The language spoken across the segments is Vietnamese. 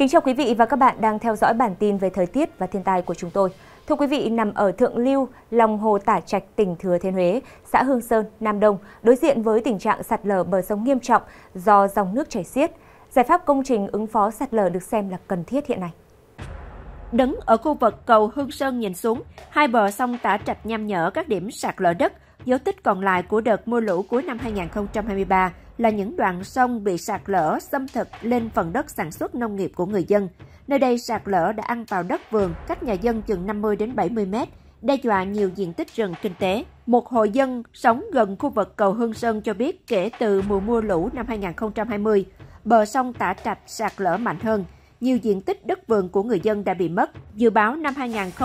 Kính chào quý vị và các bạn đang theo dõi bản tin về thời tiết và thiên tai của chúng tôi. Thưa quý vị, nằm ở thượng lưu, lòng hồ Tả Trạch, tỉnh Thừa Thiên Huế, xã Hương Sơn, Nam Đông, đối diện với tình trạng sạt lở bờ sông nghiêm trọng do dòng nước chảy xiết. Giải pháp công trình ứng phó sạt lở được xem là cần thiết hiện nay. Đứng ở khu vực cầu Hương Sơn nhìn xuống, hai bờ sông Tả Trạch nham nhở các điểm sạt lở đất. Dấu tích còn lại của đợt mưa lũ cuối năm 2023 là những đoạn sông bị sạt lở xâm thực lên phần đất sản xuất nông nghiệp của người dân. Nơi đây sạt lở đã ăn vào đất vườn, cách nhà dân chừng 50 đến 70 mét, đe dọa nhiều diện tích rừng kinh tế. Một hộ dân sống gần khu vực cầu Hương Sơn cho biết kể từ mùa mưa lũ năm 2020, bờ sông Tả Trạch sạt lở mạnh hơn. Nhiều diện tích đất vườn của người dân đã bị mất. Dự báo năm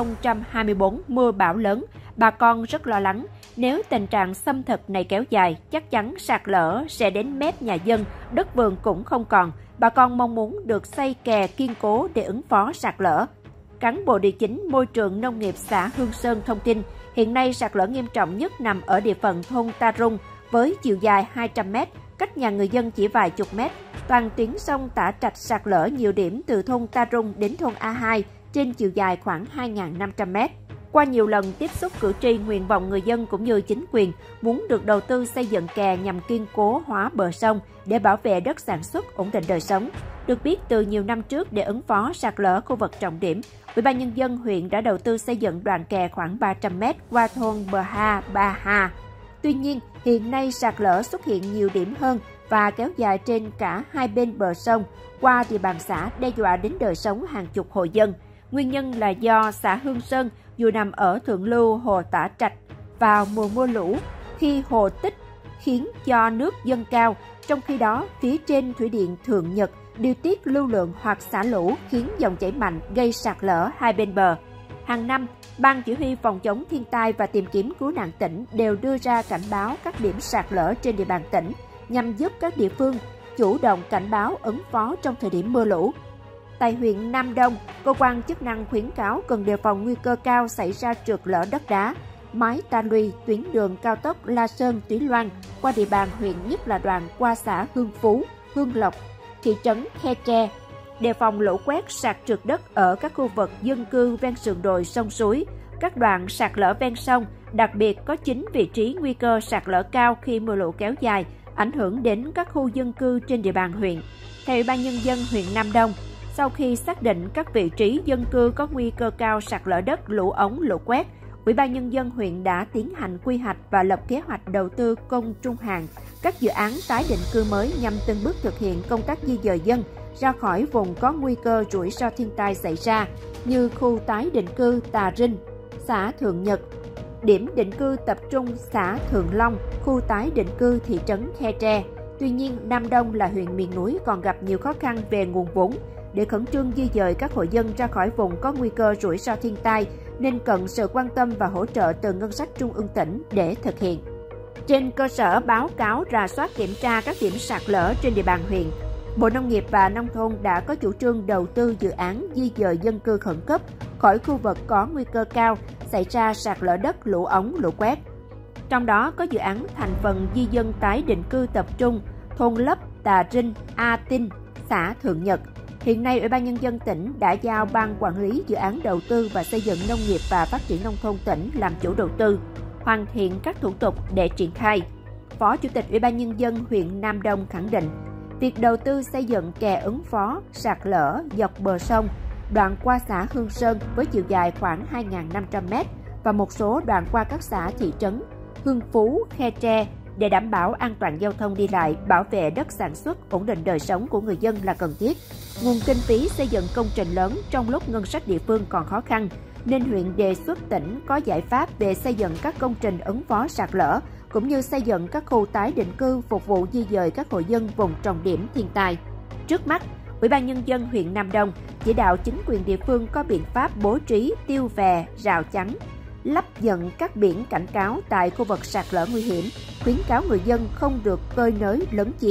2024 mưa bão lớn, bà con rất lo lắng. Nếu tình trạng xâm thực này kéo dài, chắc chắn sạt lở sẽ đến mép nhà dân, đất vườn cũng không còn. Bà con mong muốn được xây kè kiên cố để ứng phó sạt lở. Cán bộ địa chính môi trường nông nghiệp xã Hương Sơn thông tin, hiện nay sạt lở nghiêm trọng nhất nằm ở địa phận thôn Ta Rung với chiều dài 200 mét, cách nhà người dân chỉ vài chục mét. Toàn tuyến sông Tả Trạch sạt lở nhiều điểm từ thôn Ta Rung đến thôn A2 trên chiều dài khoảng 2.500 mét. Qua nhiều lần tiếp xúc cử tri, nguyện vọng người dân cũng như chính quyền muốn được đầu tư xây dựng kè nhằm kiên cố hóa bờ sông để bảo vệ đất sản xuất, ổn định đời sống. Được biết, từ nhiều năm trước để ứng phó sạt lở khu vực trọng điểm, Ủy ban Nhân dân huyện đã đầu tư xây dựng đoạn kè khoảng 300 mét qua thôn Bờ Ha, Ba Ha. Tuy nhiên, hiện nay sạt lở xuất hiện nhiều điểm hơn và kéo dài trên cả hai bên bờ sông, qua địa bàn xã đe dọa đến đời sống hàng chục hộ dân. Nguyên nhân là do xã Hương Sơn dù nằm ở thượng lưu hồ Tả Trạch, vào mùa mưa lũ, khi hồ tích khiến cho nước dâng cao, trong khi đó phía trên thủy điện Thượng Nhật điều tiết lưu lượng hoặc xả lũ khiến dòng chảy mạnh gây sạt lở hai bên bờ. Hàng năm, Ban Chỉ huy Phòng chống thiên tai và tìm kiếm cứu nạn tỉnh đều đưa ra cảnh báo các điểm sạt lở trên địa bàn tỉnh nhằm giúp các địa phương chủ động cảnh báo ứng phó trong thời điểm mưa lũ. Tại huyện Nam Đông, cơ quan chức năng khuyến cáo cần đề phòng nguy cơ cao xảy ra trượt lở đất đá, mái ta luy, tuyến đường cao tốc La Sơn - Túy Loan qua địa bàn huyện, nhất là đoạn qua xã Hương Phú, Hương Lộc, thị trấn Khe Tre. Đề phòng lũ quét, sạt trượt đất ở các khu vực dân cư ven sườn đồi sông suối, các đoạn sạt lở ven sông, đặc biệt có 9 vị trí nguy cơ sạt lở cao khi mưa lũ kéo dài, ảnh hưởng đến các khu dân cư trên địa bàn huyện. Theo Ủy ban Nhân dân huyện Nam Đông, sau khi xác định các vị trí dân cư có nguy cơ cao sạt lở đất, lũ ống, lũ quét, Ủy ban Nhân dân huyện đã tiến hành quy hoạch và lập kế hoạch đầu tư công trung hạn các dự án tái định cư mới nhằm từng bước thực hiện công tác di dời dân ra khỏi vùng có nguy cơ rủi ro thiên tai xảy ra, như khu tái định cư Tà Rinh, xã Thượng Nhật, điểm định cư tập trung xã Thượng Long, khu tái định cư thị trấn Khe Tre. Tuy nhiên, Nam Đông là huyện miền núi còn gặp nhiều khó khăn về nguồn vốn. Để khẩn trương di dời các hộ dân ra khỏi vùng có nguy cơ rủi ro thiên tai, nên cần sự quan tâm và hỗ trợ từ ngân sách trung ương tỉnh để thực hiện. Trên cơ sở báo cáo rà soát kiểm tra các điểm sạt lở trên địa bàn huyện, Bộ Nông nghiệp và Nông thôn đã có chủ trương đầu tư dự án di dời dân cư khẩn cấp khỏi khu vực có nguy cơ cao xảy ra sạt lở đất, lũ ống, lũ quét. Trong đó có dự án thành phần di dân tái định cư tập trung thôn Lấp, Tà Rinh, A Tinh, xã Thượng Nhật. Hiện nay, Ủy ban Nhân dân tỉnh đã giao Ban Quản lý Dự án Đầu tư và Xây dựng Nông nghiệp và Phát triển Nông thôn tỉnh làm chủ đầu tư, hoàn thiện các thủ tục để triển khai. Phó Chủ tịch Ủy ban Nhân dân huyện Nam Đông khẳng định, việc đầu tư xây dựng kè ứng phó sạt lở dọc bờ sông, đoạn qua xã Hương Sơn với chiều dài khoảng 2.500 m và một số đoạn qua các xã thị trấn Hương Phú, Khe Tre để đảm bảo an toàn giao thông đi lại, bảo vệ đất sản xuất, ổn định đời sống của người dân là cần thiết. Nguồn kinh phí xây dựng công trình lớn trong lúc ngân sách địa phương còn khó khăn, nên huyện đề xuất tỉnh có giải pháp về xây dựng các công trình ứng phó sạt lở, cũng như xây dựng các khu tái định cư phục vụ di dời các hộ dân vùng trọng điểm thiên tai. Trước mắt, Ủy ban Nhân dân huyện Nam Đông chỉ đạo chính quyền địa phương có biện pháp bố trí tiêu vè, rào chắn, lắp dựng các biển cảnh cáo tại khu vực sạt lở nguy hiểm, khuyến cáo người dân không được cơi nới lấn chiếm,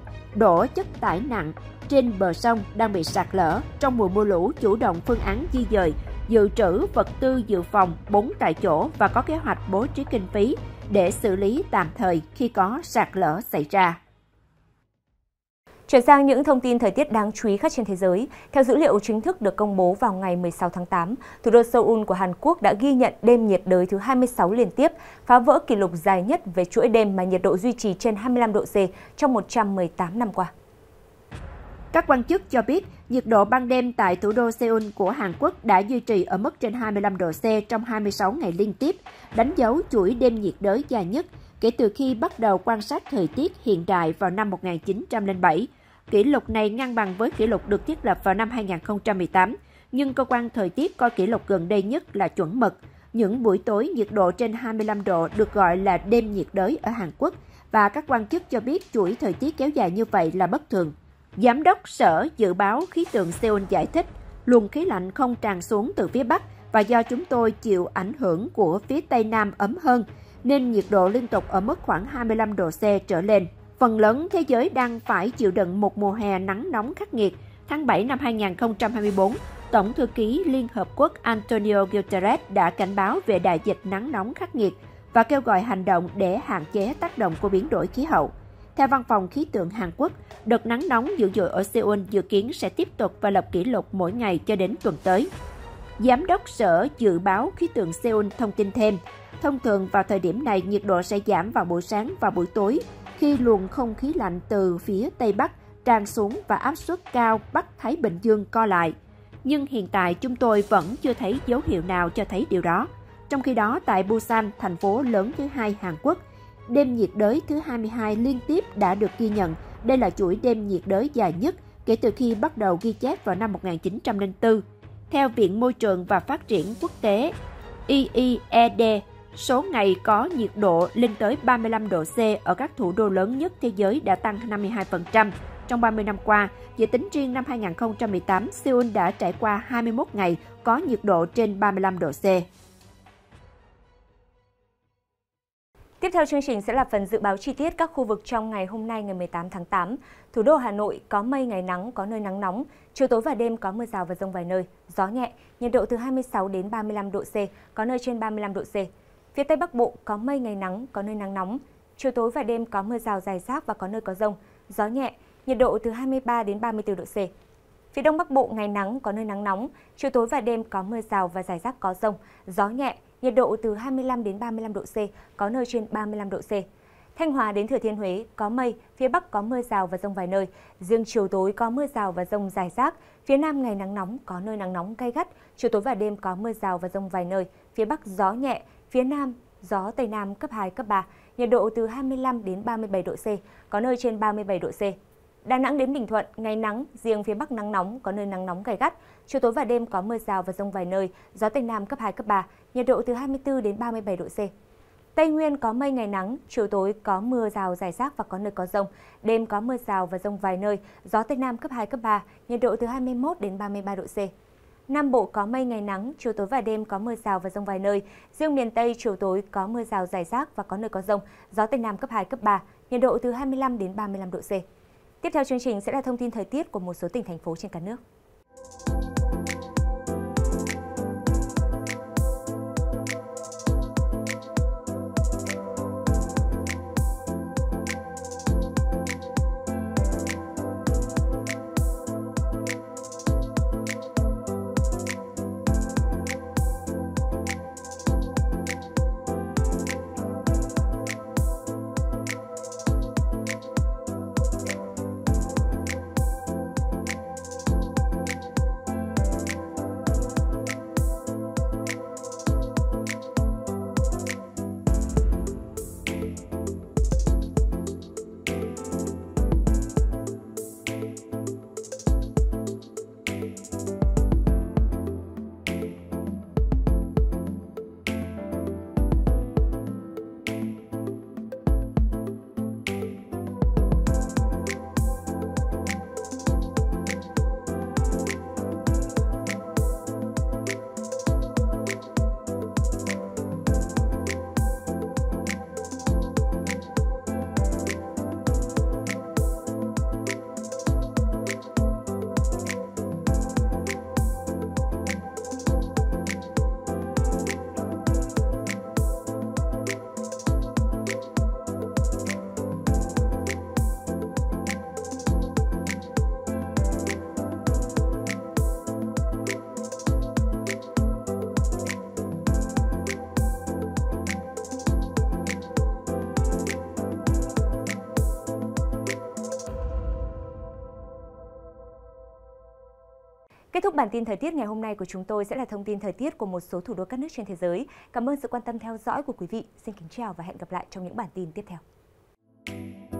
đổ chất tải nặng trên bờ sông đang bị sạt lở. Trong mùa mưa lũ, chủ động phương án di dời, dự trữ vật tư dự phòng 4 tại chỗ và có kế hoạch bố trí kinh phí để xử lý tạm thời khi có sạt lở xảy ra. Chuyển sang những thông tin thời tiết đáng chú ý khác trên thế giới. Theo dữ liệu chính thức được công bố vào ngày 16 tháng 8, thủ đô Seoul của Hàn Quốc đã ghi nhận đêm nhiệt đới thứ 26 liên tiếp, phá vỡ kỷ lục dài nhất về chuỗi đêm mà nhiệt độ duy trì trên 25 độ C trong 118 năm qua. Các quan chức cho biết, nhiệt độ ban đêm tại thủ đô Seoul của Hàn Quốc đã duy trì ở mức trên 25 độ C trong 26 ngày liên tiếp, đánh dấu chuỗi đêm nhiệt đới dài nhất kể từ khi bắt đầu quan sát thời tiết hiện đại vào năm 1907. Kỷ lục này ngang bằng với kỷ lục được thiết lập vào năm 2018, nhưng cơ quan thời tiết coi kỷ lục gần đây nhất là chuẩn mực. Những buổi tối nhiệt độ trên 25 độ được gọi là đêm nhiệt đới ở Hàn Quốc, và các quan chức cho biết chuỗi thời tiết kéo dài như vậy là bất thường. Giám đốc Sở Dự báo Khí tượng Seoul giải thích, luồng khí lạnh không tràn xuống từ phía Bắc và do chúng tôi chịu ảnh hưởng của phía Tây Nam ấm hơn, nên nhiệt độ liên tục ở mức khoảng 25 độ C trở lên. Phần lớn thế giới đang phải chịu đựng một mùa hè nắng nóng khắc nghiệt. Tháng 7 năm 2024, Tổng thư ký Liên Hợp Quốc Antonio Guterres đã cảnh báo về đại dịch nắng nóng khắc nghiệt và kêu gọi hành động để hạn chế tác động của biến đổi khí hậu. Theo Văn phòng Khí tượng Hàn Quốc, đợt nắng nóng dữ dội ở Seoul dự kiến sẽ tiếp tục và lập kỷ lục mỗi ngày cho đến tuần tới. Giám đốc Sở Dự báo Khí tượng Seoul thông tin thêm, thông thường vào thời điểm này nhiệt độ sẽ giảm vào buổi sáng và buổi tối khi luồng không khí lạnh từ phía Tây Bắc tràn xuống và áp suất cao Bắc Thái Bình Dương co lại. Nhưng hiện tại chúng tôi vẫn chưa thấy dấu hiệu nào cho thấy điều đó. Trong khi đó, tại Busan, thành phố lớn thứ hai Hàn Quốc, đêm nhiệt đới thứ 22 liên tiếp đã được ghi nhận. Đây là chuỗi đêm nhiệt đới dài nhất kể từ khi bắt đầu ghi chép vào năm 1904. Theo Viện Môi trường và Phát triển Quốc tế IEED, số ngày có nhiệt độ lên tới 35 độ C ở các thủ đô lớn nhất thế giới đã tăng 52%. Trong 30 năm qua, chỉ tính riêng năm 2018, Seoul đã trải qua 21 ngày có nhiệt độ trên 35 độ C. Tiếp theo chương trình sẽ là phần dự báo chi tiết các khu vực trong ngày hôm nay ngày 18 tháng 8. Thủ đô Hà Nội có mây, ngày nắng, có nơi nắng nóng, chiều tối và đêm có mưa rào và dông vài nơi, gió nhẹ, nhiệt độ từ 26 đến 35 độ C, có nơi trên 35 độ C. Phía Tây Bắc Bộ có mây, ngày nắng, có nơi nắng nóng, chiều tối và đêm có mưa rào rải rác và có nơi có dông, gió nhẹ, nhiệt độ từ 23 đến 34 độ C. Phía Đông Bắc Bộ ngày nắng, có nơi nắng nóng, chiều tối và đêm có mưa rào và rải rác có dông, gió nhẹ, nhiệt độ từ 25 đến 35 độ C, có nơi trên 35 độ C. Thanh Hóa đến Thừa Thiên Huế có mây, phía Bắc có mưa rào và dông vài nơi, riêng chiều tối có mưa rào và dông rải rác, phía Nam ngày nắng nóng, có nơi nắng nóng gay gắt, chiều tối và đêm có mưa rào và dông vài nơi, phía Bắc gió nhẹ, phía Nam gió Tây Nam cấp 2, cấp 3, nhiệt độ từ 25 đến 37 độ C, có nơi trên 37 độ C. Đà Nẵng đến Bình Thuận, ngày nắng, riêng phía Bắc nắng nóng, có nơi nắng nóng gay gắt, chiều tối và đêm có mưa rào và dông vài nơi, gió Tây Nam cấp 2, cấp 3, nhiệt độ từ 24 đến 37 độ C. Tây Nguyên có mây, ngày nắng, chiều tối có mưa rào rải rác và có nơi có dông, đêm có mưa rào và dông vài nơi, gió Tây Nam cấp 2, cấp 3, nhiệt độ từ 21 đến 33 độ C. Nam Bộ có mây, ngày nắng, chiều tối và đêm có mưa rào và dông vài nơi, riêng miền Tây chiều tối có mưa rào rải rác và có nơi có dông, gió Tây Nam cấp 2, cấp 3, nhiệt độ từ 25 đến 35 độ C. Tiếp theo chương trình sẽ là thông tin thời tiết của một số tỉnh thành phố trên cả nước. Kết thúc bản tin thời tiết ngày hôm nay của chúng tôi sẽ là thông tin thời tiết của một số thủ đô các nước trên thế giới. Cảm ơn sự quan tâm theo dõi của quý vị. Xin kính chào và hẹn gặp lại trong những bản tin tiếp theo.